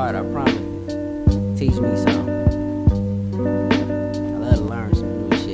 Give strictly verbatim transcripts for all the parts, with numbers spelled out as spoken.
hard, I promise. Teach me something. I love to learn some new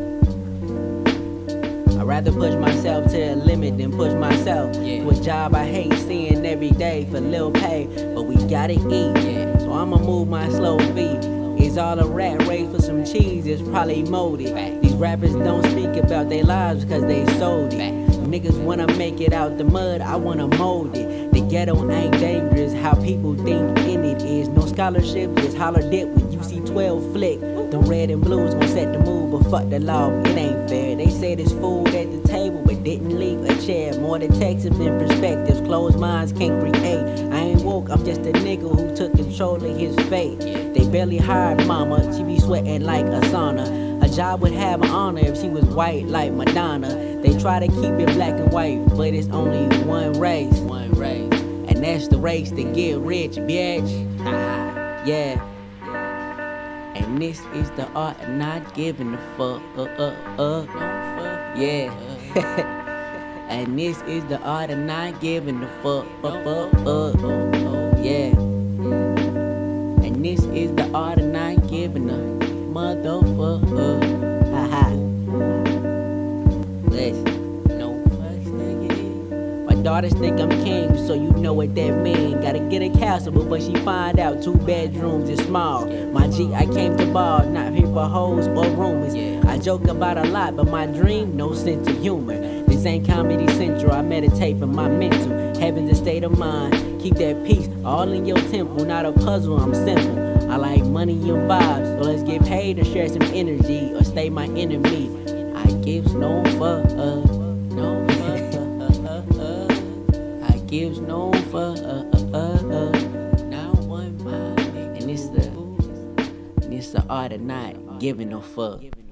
shit. I'd rather push myself to a limit than push myself Yeah. to a job I hate seeing every day for little pay. But we gotta eat, Yeah. so I'ma move my slow feet. It's all a rat race for some cheese, it's probably molded. Fact. These rappers don't speak about their lives cause they sold it. Fact. Niggas wanna make it out the mud, I wanna mold it. The ghetto ain't dangerous, how people think in it is. No scholarship, just holler dip when you see twelve flick. The red and blues gon' set the mood, but fuck the law, it ain't fair. They say there's food at the table, but didn't leave a chair. More detectives than perspectives, closed minds can't create. I ain't woke, I'm just a nigga who took control of his fate. They barely hired mama, she be sweating like a sauna. A job would have an honor if she was white like Madonna. They try to keep it black and white, but it's only one race. One race. And that's the race to get rich, bitch. Yeah. And this is the art of not giving a fuck. Uh, uh, uh. Yeah. And this is the art of not giving a fuck. Fuck, fuck, uh. Yeah. And this is the art of not giving a motherfucker. Haha. Listen. No fucks, nigga. My daughters think I'm king, so you know what that mean. Gotta get a castle before she find out two bedrooms is small. My G, I came to ball, not here for hoes or rumors. I joke about a lot, but my dream, no sense of humor. This ain't Comedy Central, I meditate for my mental. Heaven's a state of mind, keep that peace all in your temple. Not a puzzle, I'm simple. I like money and vibes, so let's get paid and share some energy, or stay my enemy. I gives no fuck, uh, no fuck, uh, uh, uh. I gives no fuck, uh, uh, uh, uh. Not one mind, and it's the, and it's the art of not giving no fuck.